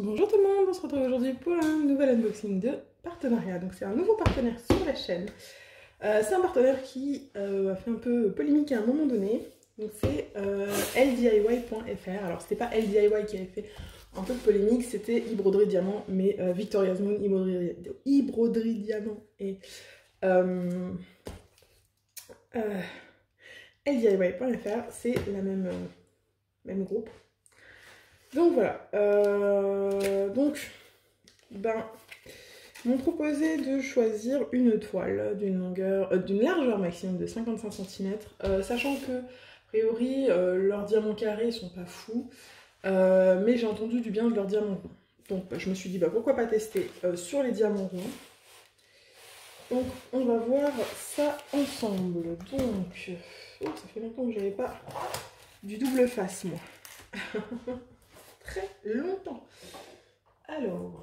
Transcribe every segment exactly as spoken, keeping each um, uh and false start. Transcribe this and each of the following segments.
Bonjour tout le monde, on se retrouve aujourd'hui pour un nouvel unboxing de partenariat. Donc c'est un nouveau partenaire sur la chaîne. Euh, c'est un partenaire qui euh, a fait un peu polémique à un moment donné. Donc c'est euh, L D I Y point F R. Alors c'était pas L D I Y qui avait fait un peu de polémique, c'était Ibroderie Diamant, mais euh, Victoria's Moon, Ibroderie, Ibroderie Diamant et euh, euh, L D I Y point F R, c'est la même, euh, même groupe. Donc voilà, euh, donc, ben, ils m'ont proposé de choisir une toile d'une longueur, euh, d'une largeur maximum de cinquante-cinq centimètres, euh, sachant que, a priori, euh, leurs diamants carrés sont pas fous, euh, mais j'ai entendu du bien de leurs diamants ronds. Donc bah, je me suis dit, bah, pourquoi pas tester euh, sur les diamants ronds. Donc on va voir ça ensemble. Donc, oh, ça fait longtemps que j'avais pas du double face, moi. Très longtemps. Alors,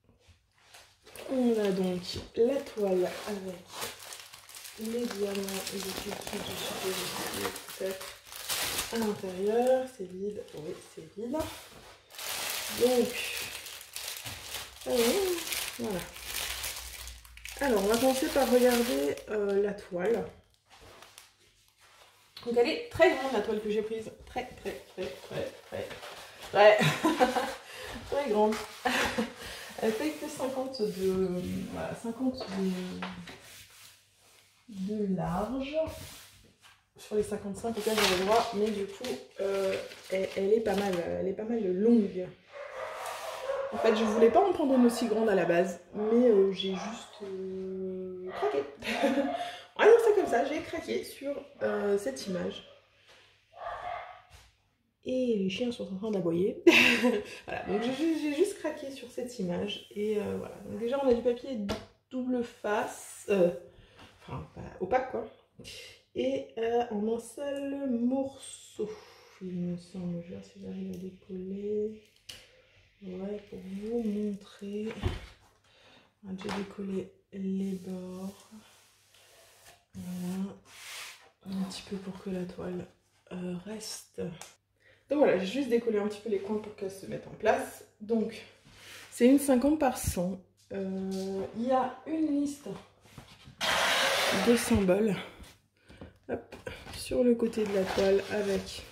on a donc la toile avec les diamants et les petits du super à l'intérieur. C'est vide, oui, c'est vide. Donc, alors, voilà. Alors, on va commencer par regarder euh, la toile. Donc, elle est très grande, la toile que j'ai prise. Très, très, très, très, très, très, très grande. Elle fait que cinquante de, voilà, cinquante de, de large. Sur les cinquante-cinq, peut-être j'avais le droit, mais du coup, euh, elle, elle est pas mal, elle est pas mal longue. En fait, je voulais pas en prendre une aussi grande à la base, mais euh, j'ai juste euh, craqué. On va dire ça comme ça, j'ai craqué sur euh, cette image. Et les chiens sont en train d'aboyer. Voilà, donc j'ai juste craqué sur cette image. Et euh, voilà, donc déjà on a du papier double face, euh, enfin pas opaque quoi. Et euh, en un seul morceau, il me semble. Je vais voir si j'arrive à décoller. Ouais, pour vous montrer. On a déjà décollé les bords. Voilà. Un petit peu pour que la toile euh, reste. Donc voilà, j'ai juste décollé un petit peu les coins pour qu'elles se mettent en place. Donc, c'est une cinquante par cent. Euh, il y a une liste de symboles. Hop, sur le côté de la toile avec...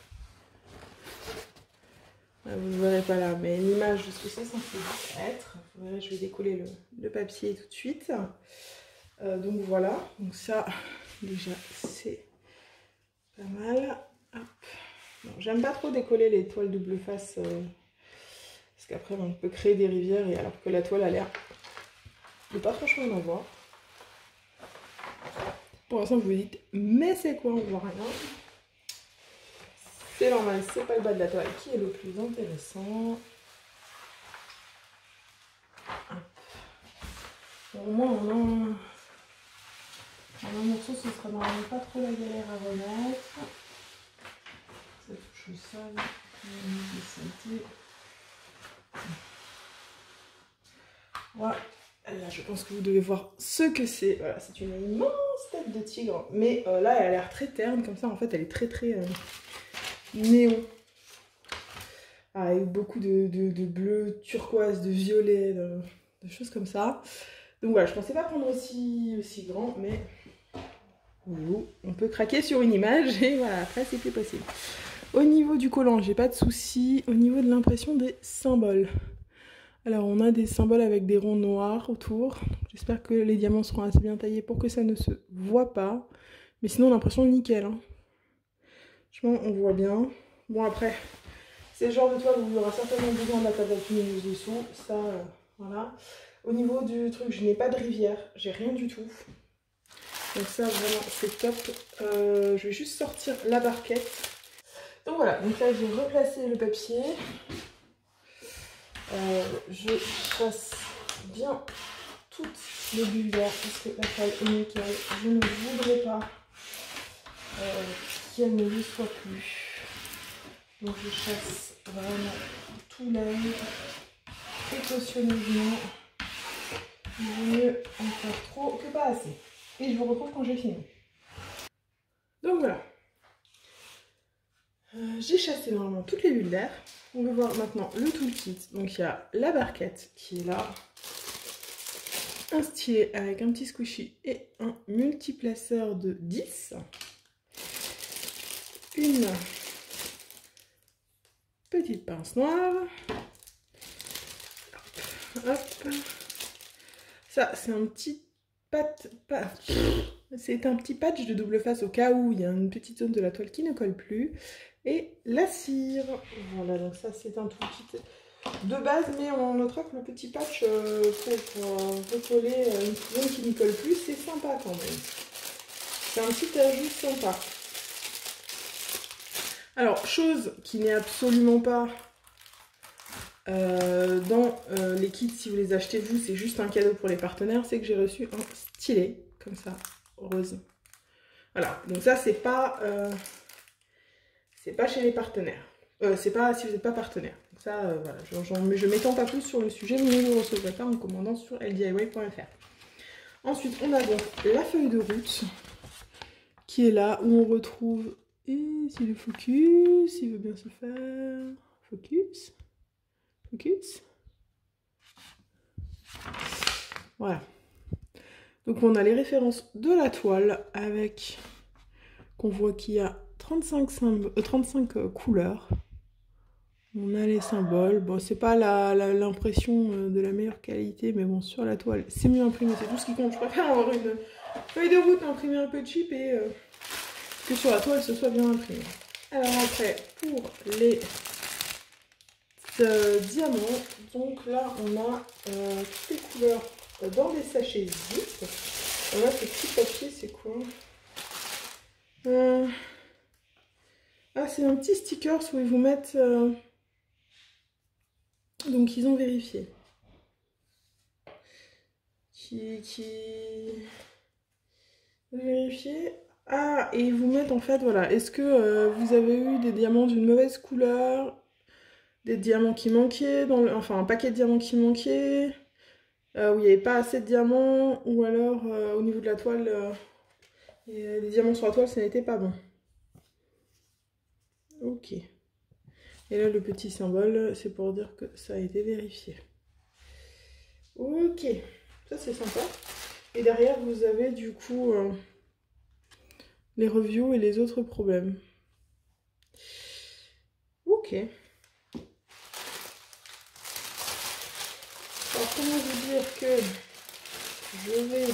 Vous ne verrez pas là, mais l'image de ce que c'est censé être. Vous verrez, je vais décoller le, le papier tout de suite. Euh, donc voilà, donc ça, déjà, c'est pas mal. Hop. J'aime pas trop décoller les toiles double face euh, parce qu'après on peut créer des rivières et alors que la toile a l'air de pas franchement en avoir. Pour l'instant vous vous dites mais c'est quoi, on voit rien. C'est normal, c'est pas le bas de la toile qui est le plus intéressant. Bon, au moins on a un, un morceau, ce sera normalement pas trop la galère à remettre. Ça touche ça, voilà. Là, je pense que vous devez voir ce que c'est. Voilà, c'est une immense tête de tigre. Mais euh, là, elle a l'air très terne, comme ça. En fait, elle est très, très euh, néon. Ah, avec beaucoup de, de, de bleu, turquoise, de violet, de, de choses comme ça. Donc voilà, je pensais pas prendre aussi, aussi grand, mais on peut craquer sur une image et voilà, après, c'est plus possible. Au niveau du collant, j'ai pas de soucis. Au niveau de l'impression des symboles. Alors, on a des symboles avec des ronds noirs autour. J'espère que les diamants seront assez bien taillés pour que ça ne se voit pas. Mais sinon, l'impression nickel. Hein. Franchement, on voit bien. Bon, après, c'est le genre de toile où il y aura certainement besoin de la table lumineuse dessous. Ça, euh, voilà. Au niveau du truc, je n'ai pas de rivière. J'ai rien du tout. Donc ça, vraiment, c'est top. Euh, je vais juste sortir la barquette. Donc voilà, donc là, j'ai replacé le papier. Euh, je chasse bien toutes les bulles vertes parce que la taille est nickel. Je ne voudrais pas euh, qu'elle ne le soit plus. Donc je chasse vraiment tout l'œil précautionneusement. Il vaut mieux en faire trop que pas assez. Et je vous retrouve quand j'ai fini. Donc voilà. Euh, j'ai chassé normalement toutes les bulles d'air. On va voir maintenant le toolkit. Donc il y a la barquette qui est là. Un stylet avec un petit squishy et un multiplaceur de dix. Une petite pince noire. Hop, hop. Ça, c'est un petit pat... pat... C'est un petit patch de double face au cas où il y a une petite zone de la toile qui ne colle plus. Et la cire. Voilà, donc ça c'est un toolkit de base, mais on notera que le petit patch euh, pour, pour recoller une zone qui n'y colle plus, c'est sympa quand même. C'est un petit ajout sympa. Alors, chose qui n'est absolument pas euh, dans euh, les kits, si vous les achetez vous, c'est juste un cadeau pour les partenaires, c'est que j'ai reçu un stylet, comme ça, rose. Voilà, donc ça c'est pas... Euh, c'est pas chez les partenaires. Euh, c'est pas si vous n'êtes pas partenaire. Donc ça, euh, voilà, je ne m'étends pas plus sur le sujet, mais vous ne recevrez pas en commandant sur L D I Y point F R. Ensuite, on a donc la feuille de route qui est là, où on retrouve... Et si le focus, il veut bien se faire... Focus. Focus. Voilà. Donc on a les références de la toile avec... qu'on voit qu'il y a trente-cinq, euh, trente-cinq euh, couleurs. On a les symboles. Bon, c'est pas l'impression euh, de la meilleure qualité, mais bon, sur la toile, c'est mieux imprimé, c'est tout ce qui compte. Je préfère avoir une feuille de route imprimée un peu cheap et euh, que sur la toile, ce soit bien imprimé. Alors après, pour les euh, diamants, donc là, on a euh, toutes les couleurs euh, dans des sachets zip. Là, ce petit papier, c'est quoi? euh... Ah, c'est un petit sticker où ils vous mettent... Euh... Donc, ils ont vérifié. Qui... qui... Vérifier. Ah, et ils vous mettent en fait, voilà. Est-ce que euh, vous avez eu des diamants d'une mauvaise couleur? Des diamants qui manquaient dans le... Enfin, un paquet de diamants qui manquaient, euh, où il n'y avait pas assez de diamants, ou alors euh, au niveau de la toile, euh, et les diamants sur la toile, ça n'était pas bon. Ok. Et là, le petit symbole, c'est pour dire que ça a été vérifié. Ok. Ça, c'est sympa. Et derrière, vous avez du coup euh, les reviews et les autres problèmes. Ok. Alors, comment vous dire que je vais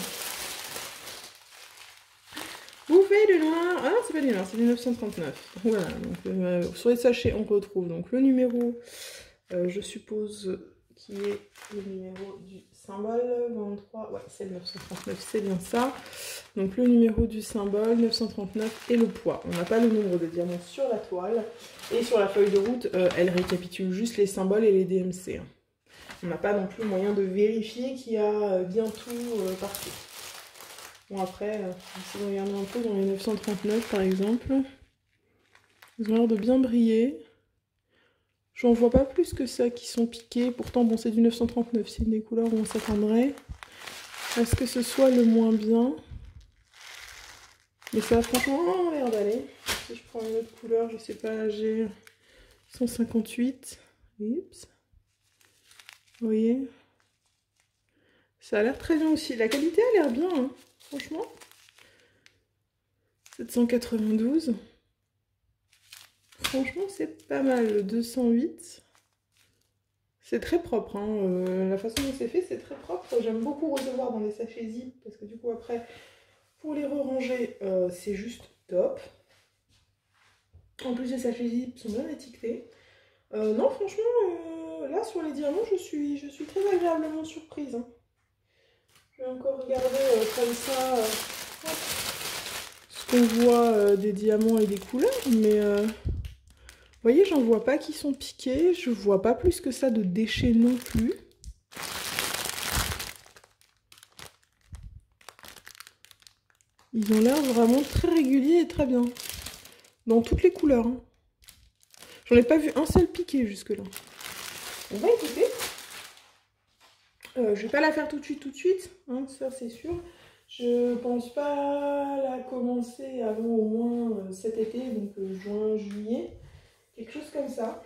bouffer du noir. Ah non, c'est pas du noir, c'est du neuf cent trente-neuf. Voilà, donc euh, sur les sachets, on retrouve donc le numéro, euh, je suppose, qui est le numéro du symbole, vingt-trois, ouais, c'est le neuf cent trente-neuf, c'est bien ça. Donc le numéro du symbole, neuf cent trente-neuf, et le poids. On n'a pas le nombre de diamants sur la toile. Et sur la feuille de route, euh, elle récapitule juste les symboles et les D M C. On n'a pas non plus moyen de vérifier qu'il y a bien tout euh, partout. Bon, après, euh, si vous regardez un peu dans les neuf cent trente-neuf par exemple, ils ont l'air de bien briller. J'en vois pas plus que ça qui sont piqués. Pourtant, bon, c'est du neuf cent trente-neuf, c'est une des couleurs où on s'attendrait à ce que ce soit le moins bien. Mais ça a franchement l'air d'aller. Si je prends une autre couleur, je sais pas, j'ai cent cinquante-huit. Oups. Vous voyez? Ça a l'air très bien aussi. La qualité a l'air bien, hein, franchement. sept cent quatre-vingt-douze. Franchement, c'est pas mal. Le deux cent huit. C'est très propre. Hein. Euh, la façon dont c'est fait, c'est très propre. J'aime beaucoup recevoir dans des sachets zip. Parce que du coup, après, pour les re-ranger, euh, c'est juste top. En plus, les sachets zip sont bien étiquetés. Euh, non, franchement, euh, là, sur les diamants, je suis, je suis très agréablement surprise. Hein. Je vais encore regarder euh, comme ça euh, ce qu'on voit euh, des diamants et des couleurs, mais euh, vous voyez, j'en vois pas qui sont piqués, je vois pas plus que ça de déchets non plus. Ils ont l'air vraiment très réguliers et très bien, dans toutes les couleurs. Hein. J'en ai pas vu un seul piqué jusque-là. On va écouter. Euh, je vais pas la faire tout de suite, tout de suite, hein, ça c'est sûr. Je pense pas la commencer avant au moins euh, cet été, donc euh, juin, juillet. quelque chose comme ça.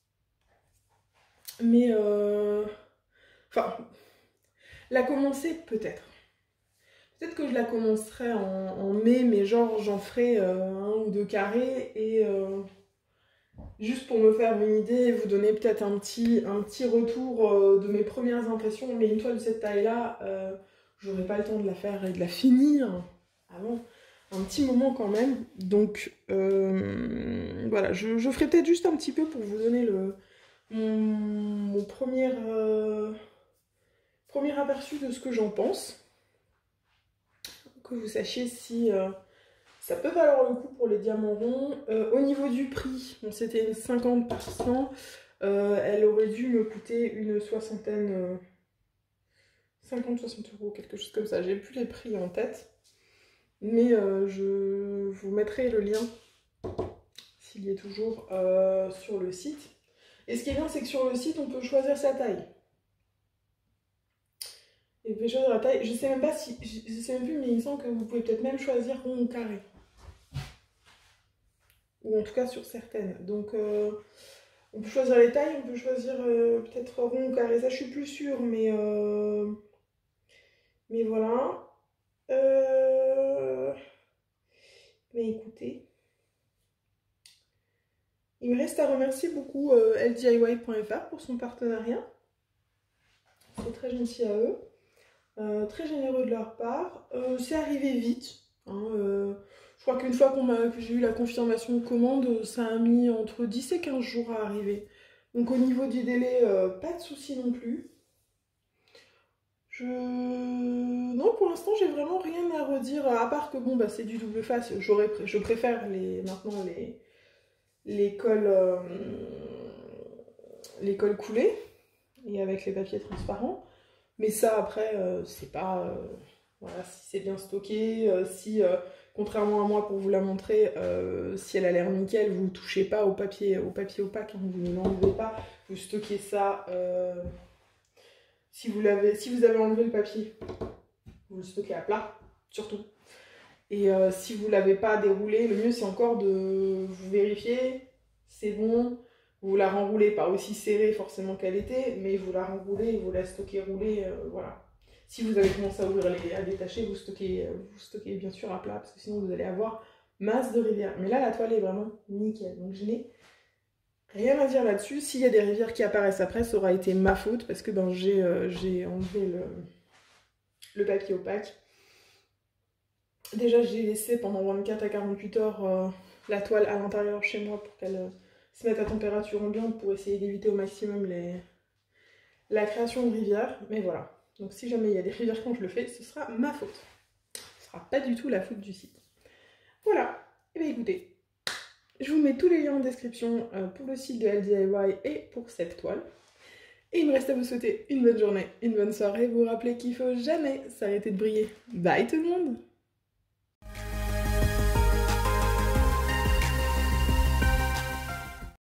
Mais, euh... enfin, la commencer peut-être. Peut-être que je la commencerai en, en mai, mais genre j'en ferai euh, un ou deux carrés et euh, juste pour me faire une idée, vous donner peut-être un petit, un petit retour euh, de mes premières impressions. Mais une toile de cette taille-là, euh, j'aurai pas le temps de la faire et de la finir avant un petit moment quand même. Donc euh, voilà, je, je ferai peut-être juste un petit peu pour vous donner le, mon, mon premier, euh, premier aperçu de ce que j'en pense. Que vous sachiez si euh, ça peut valoir le coup pour les diamants ronds. Euh, au niveau du prix, bon, c'était une cinquante par cent, euh, elle aurait dû me coûter une soixantaine, euh, cinquante soixante euros, quelque chose comme ça. J'ai plus les prix en tête, mais euh, je vous mettrai le lien, s'il y est toujours, euh, sur le site. Et ce qui est bien, c'est que sur le site, on peut choisir sa taille. Et vous pouvez choisir la taille. Je sais même pas si, je sais même plus, mais il me semble que vous pouvez peut-être même choisir rond ou carré. Ou en tout cas sur certaines. Donc euh, on peut choisir les tailles, on peut choisir euh, peut-être rond ou carré. Ça, je suis plus sûre, mais euh, mais voilà. Euh... Mais écoutez, il me reste à remercier beaucoup euh, L D I Y point F R pour son partenariat. C'est très gentil à eux. Euh, très généreux de leur part. Euh, c'est arrivé vite. Hein, euh, je crois qu'une fois qu'on m'a, que j'ai eu la confirmation de commande, ça a mis entre dix et quinze jours à arriver. Donc au niveau du délai, euh, pas de souci non plus. Je... Non, pour l'instant, j'ai vraiment rien à redire, à part que bon, bah, c'est du double face. J'aurais, je préfère les, maintenant les, les cols, euh, les cols coulés et avec les papiers transparents. Mais ça, après, euh, c'est pas... Euh, voilà, si c'est bien stocké, euh, si, euh, contrairement à moi, pour vous la montrer, euh, si elle a l'air nickel, vous ne touchez pas au papier, au papier opaque, hein, vous ne l'enlevez pas, vous stockez ça... Euh, si, vous l'avez, si vous avez enlevé le papier, vous le stockez à plat, surtout. Et euh, si vous ne l'avez pas déroulé, le mieux, c'est encore de vous vérifier, c'est bon... Vous la renroulez, pas aussi serrée forcément qu'elle était, mais vous la renroulez et vous la stockez roulée, euh, voilà. Si vous avez commencé à ouvrir les, à détacher, vous stockez, vous stockez bien sûr à plat, parce que sinon vous allez avoir masse de rivières. Mais là, la toile est vraiment nickel, donc je n'ai rien à dire là-dessus. S'il y a des rivières qui apparaissent après, ça aura été ma faute, parce que ben, j'ai euh, enlevé le, le papier opaque. Déjà, j'ai laissé pendant vingt-quatre à quarante-huit heures euh, la toile à l'intérieur chez moi pour qu'elle... Euh, se mettre à température ambiante pour essayer d'éviter au maximum les... la création de rivières. Mais voilà. Donc si jamais il y a des rivières quand je le fais, ce sera ma faute. Ce ne sera pas du tout la faute du site. Voilà. Et bien écoutez, je vous mets tous les liens en description pour le site de L D I Y et pour cette toile. Et il me reste à vous souhaiter une bonne journée, une bonne soirée. Vous rappelez qu'il ne faut jamais s'arrêter de briller. Bye tout le monde!